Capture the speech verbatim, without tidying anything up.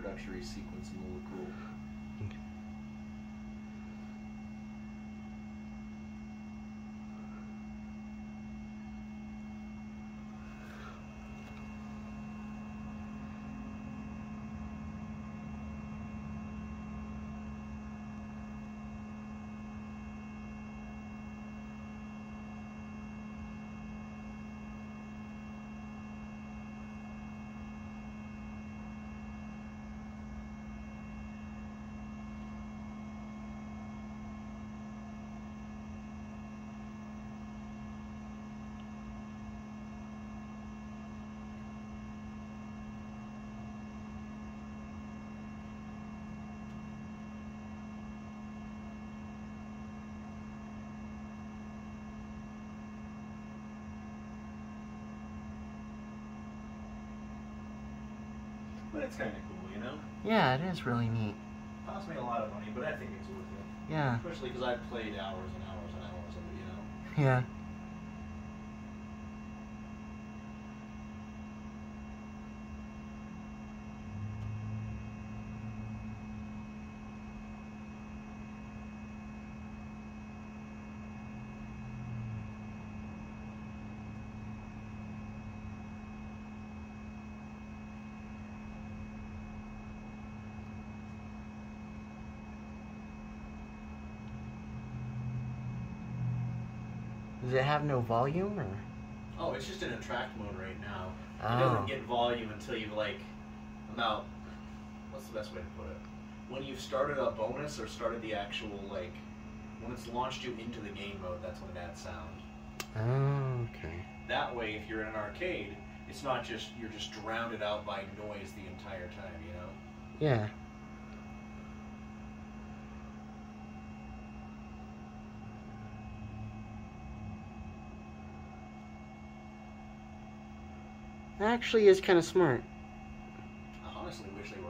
introductory sequence and will look cool. Okay. But it's kind of cool, you know? Yeah, it is really neat. Cost me a lot of money, but I think it's worth it. Yeah. Especially because I've played hours and hours and hours of it, you know? Yeah. Does it have no volume, or? Oh, it's just in attract mode right now. Oh. It doesn't get volume until you've, like, about, what's the best way to put it? When you've started a bonus or started the actual, like, when it's launched you into the game mode, that's when it adds sound. Oh, okay. That way, if you're in an arcade, it's not just, you're just drowned out by noise the entire time, you know? Yeah. That actually is kind of smart. I honestly wish they were